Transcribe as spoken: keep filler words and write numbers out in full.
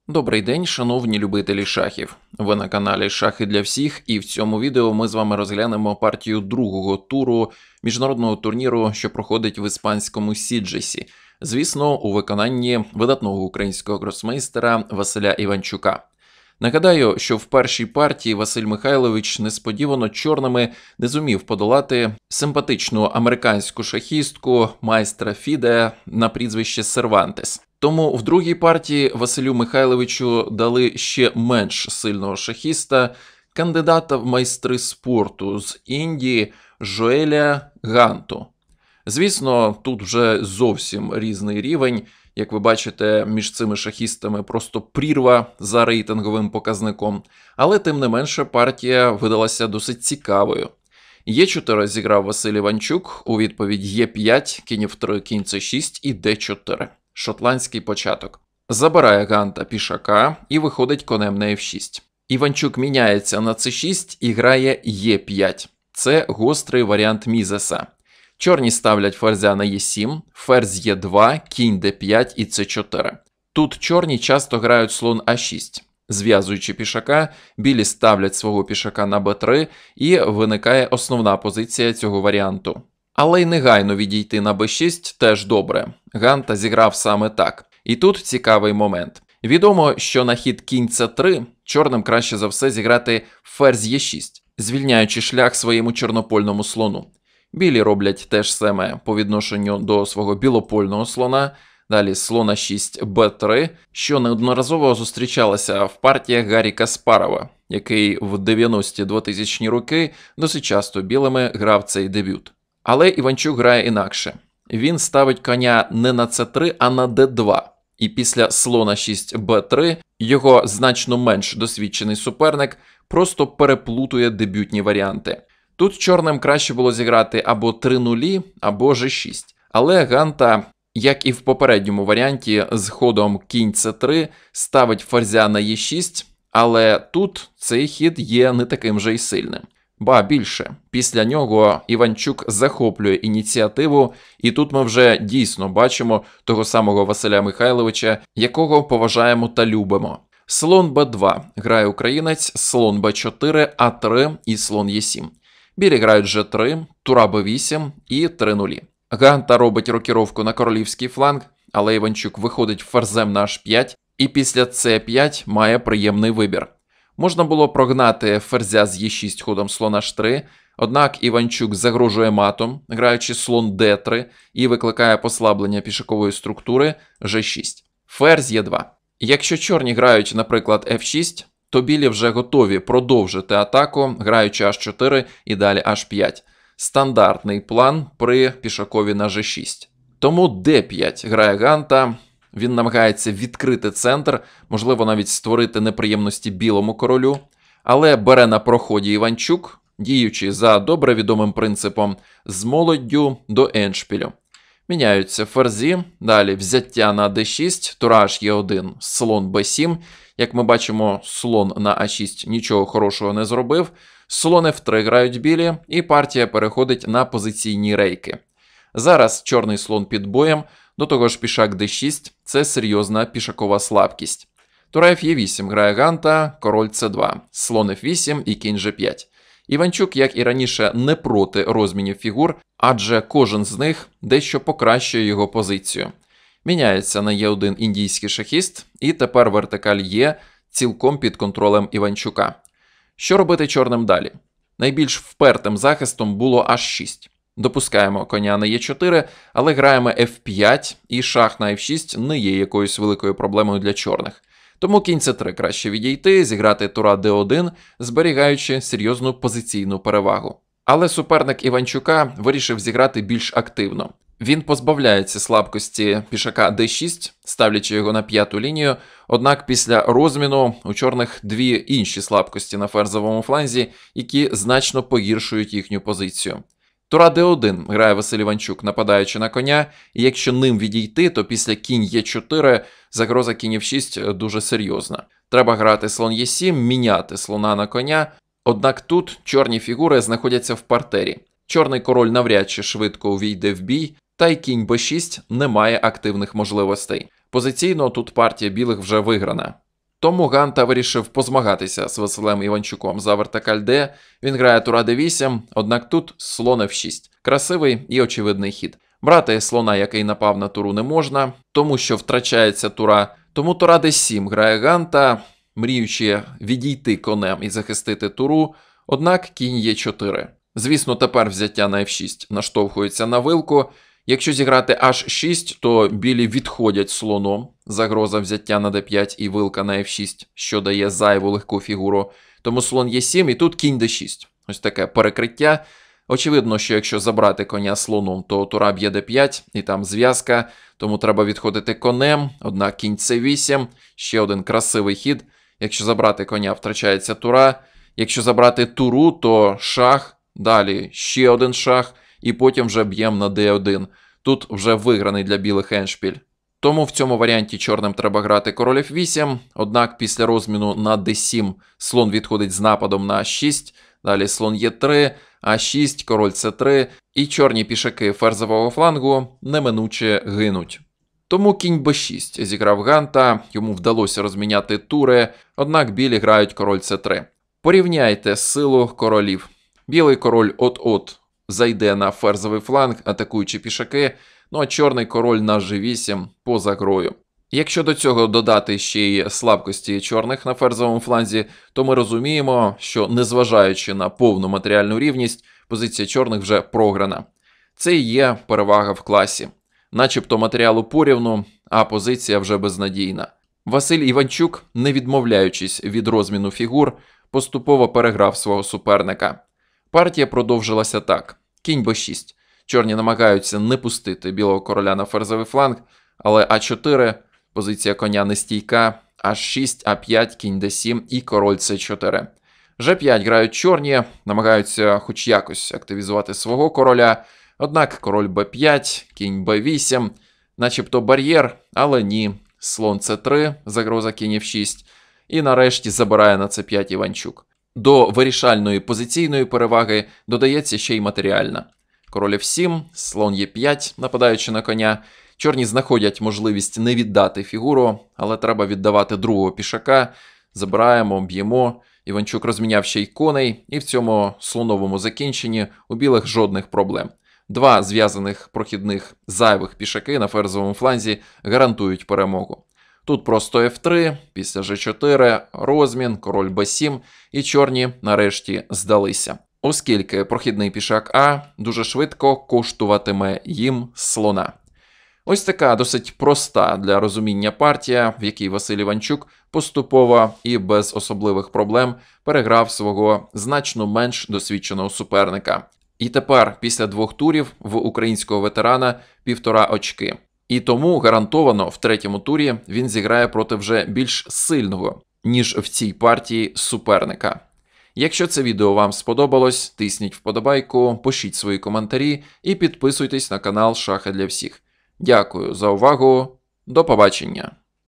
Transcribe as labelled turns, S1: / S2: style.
S1: Добрий день, шановні любителі шахів. Ви на каналі Шахи для всіх, і в цьому відео ми з вами розглянемо партію другого туру міжнародного турніру, що проходить в іспанському Сіджесі. Звісно, у виконанні видатного українського гросмейстера Василя Іванчука. Нагадаю, що в першій партії Василь Михайлович несподівано чорними не зумів подолати симпатичну американську шахістку майстра Фіде на прізвище Сервантес. Тому в другій партії Василю Михайловичу дали ще менш сильного шахіста, кандидата в майстри спорту з Індії Жоеля Ганту. Звісно, тут вже зовсім різний рівень. Як ви бачите, між цими шахістами просто прірва за рейтинговим показником. Але тим не менше партія видалася досить цікавою. Е чотири зіграв Василь Іванчук, у відповідь Е п'ять, кінь еф три, кінь це шість і Де чотири. Шотландський початок. Забирає Ганта пішака і виходить конем на еф шість. Іванчук міняється на це шість і грає Е п'ять. Це гострий варіант Мізеса. Чорні ставлять ферзя на Е сім, ферзь Е два, кінь Де п'ять і Це чотири. Тут чорні часто грають слон А шість. Зв'язуючи пішака, білі ставлять свого пішака на Б три і виникає основна позиція цього варіанту. Але й негайно відійти на Б шість теж добре. Ганта зіграв саме так. І тут цікавий момент. Відомо, що на хід кінь Це три чорним краще за все зіграти ферзь Е шість, звільняючи шлях своєму чорнопольному слону. Білі роблять те ж саме по відношенню до свого білопольного слона, далі слон А шість, Б три, що неодноразово зустрічалося в партіях Гаррі Каспарова, який в дев'яності-двотисячні роки досить часто білими грав цей дебют. Але Іванчук грає інакше. Він ставить коня не на Це три, а на Де два. І після слона шість, Б три його значно менш досвідчений суперник просто переплутує дебютні варіанти. Тут чорним краще було зіграти або три нулі, або Ж шість. Але Ганта, як і в попередньому варіанті з ходом кінь Це три, ставить ферзя на Е шість, але тут цей хід є не таким же й сильним. Ба більше, після нього Іванчук захоплює ініціативу, і тут ми вже дійсно бачимо того самого Василя Михайловича, якого поважаємо та любимо. Слон Б два грає українець, слон Б чотири, А три і слон Е сім. Білі грають Ж три, тура Б вісім і три нулі. Ганта робить рокіровку на королівський фланг, але Іванчук виходить ферзем на Аш п'ять і після Це п'ять має приємний вибір. Можна було прогнати ферзя з Е шість ходом слон Аш три, однак Іванчук загрожує матом, граючи слон Де три і викликає послаблення пішакової структури Ж шість. Ферзь Е два. Якщо чорні грають, наприклад, Ф шість, то білі вже готові продовжити атаку, граючи Аш чотири і далі Аш п'ять. Стандартний план при пішакові на Ж шість. Тому Де п'ять грає Ганта. Він намагається відкрити центр, можливо навіть створити неприємності білому королю, але бере на проході Іванчук, діючи за добре відомим принципом з молоддю до ендшпілю. Міняються ферзі, далі взяття на Де шість, тура Аш Е один, слон Б сім. Як ми бачимо, слон на А шість нічого хорошого не зробив, слон Ф три грають білі, і партія переходить на позиційні рейки. Зараз чорний слон під боєм, до того ж пішак Де шість – це серйозна пішакова слабкість. Тура Ф Е вісім грає Ганта, король Це два, слон Ф вісім і кінь Ж п'ять. Іванчук, як і раніше, не проти розмінів фігур, адже кожен з них дещо покращує його позицію. Міняється на Е один індійський шахіст, і тепер вертикаль Є цілком під контролем Іванчука. Що робити чорним далі? Найбільш впертим захистом було Аш шість. Допускаємо коня на Е чотири, але граємо Ф п'ять, і шах на Ф шість не є якоюсь великою проблемою для чорних. Тому кінь Це три краще відійти, зіграти тура Де один, зберігаючи серйозну позиційну перевагу. Але суперник Іванчука вирішив зіграти більш активно. Він позбавляється слабкості пішака Де шість, ставлячи його на п'яту лінію, однак після розміну у чорних дві інші слабкості на ферзовому фланзі, які значно погіршують їхню позицію. Тура Де один грає Василь Іванчук, нападаючи на коня, і якщо ним відійти, то після кінь Е чотири загроза кінь Ф шість дуже серйозна. Треба грати слон Е сім, міняти слона на коня, однак тут чорні фігури знаходяться в партері. Чорний король навряд чи швидко увійде в бій, та й кінь Б шість не має активних можливостей. Позиційно тут партія білих вже виграна. Тому Ганта вирішив позмагатися з Василем Іванчуком за вертикаль Д. Він грає тура Д вісім, однак тут слон Ф шість. Красивий і очевидний хід. Брати слона, який напав на туру, не можна, тому що втрачається тура. Тому тура Д сім грає Ганта, мріючи відійти конем і захистити туру, однак кінь Е чотири. Звісно, тепер взяття на Ф шість наштовхується на вилку. Якщо зіграти Аш шість, то білі відходять слоном. Загроза взяття на Д п'ять і вилка на Ф шість, що дає зайву легку фігуру. Тому слон Е сім і тут кінь Д шість. Ось таке перекриття. Очевидно, що якщо забрати коня слоном, то тура б'є Д п'ять і там зв'язка. Тому треба відходити конем, однак кінь С вісім. Ще один красивий хід. Якщо забрати коня, втрачається тура. Якщо забрати туру, то шах. Далі ще один шах. І потім вже б'ємо на Д один. Тут вже виграний для білих ендшпіль. Тому в цьому варіанті чорним треба грати король Ф вісім, однак після розміну на Д сім слон відходить з нападом на А шість, далі слон Е три, А шість, король С три, і чорні пішаки ферзового флангу неминуче гинуть. Тому кінь Б шість зіграв Ганта, йому вдалося розміняти тури, однак білі грають король С три. Порівняйте силу королів. Білий король от-от зайде на ферзовий фланг, атакуючи пішаки, ну а чорний король на Ж вісім поза грою. Якщо до цього додати ще й слабкості чорних на ферзовому фланзі, то ми розуміємо, що незважаючи на повну матеріальну рівність, позиція чорних вже програна. Це і є перевага в класі. Начебто матеріалу порівну, а позиція вже безнадійна. Василь Іванчук, не відмовляючись від розміну фігур, поступово переграв свого суперника. Партія продовжилася так. Кінь Б шість. Чорні намагаються не пустити білого короля на ферзовий фланг, але А чотири, позиція коня нестійка, А шість, А п'ять, кінь Д сім і король С чотири. Ж п'ять грають чорні, намагаються хоч якось активізувати свого короля, однак король Б п'ять, кінь Б вісім, начебто бар'єр, але ні. Слон С три, загроза кінь Ф шість, і нарешті забирає на С п'ять Іванчук. До вирішальної позиційної переваги додається ще й матеріальна. Король Ф сім, слон Е п'ять, нападаючи на коня. Чорні знаходять можливість не віддати фігуру, але треба віддавати другого пішака. Забираємо, б'ємо. Іванчук розміняв ще й коней, і в цьому слоновому закінченні у білих жодних проблем. Два зв'язаних прохідних зайвих пішаки на ферзовому фланзі гарантують перемогу. Тут просто Ф три, після Ж чотири, розмін, король Б сім, і чорні нарешті здалися. Оскільки прохідний пішак А дуже швидко коштуватиме їм слона. Ось така досить проста для розуміння партія, в якій Василь Іванчук поступово і без особливих проблем переграв свого значно менш досвідченого суперника. І тепер, після двох турів, в українського ветерана півтора очки. І тому гарантовано в третьому турі він зіграє проти вже більш сильного, ніж в цій партії суперника. Якщо це відео вам сподобалось, тисніть вподобайку, пишіть свої коментарі і підписуйтесь на канал Шахи для всіх. Дякую за увагу, до побачення!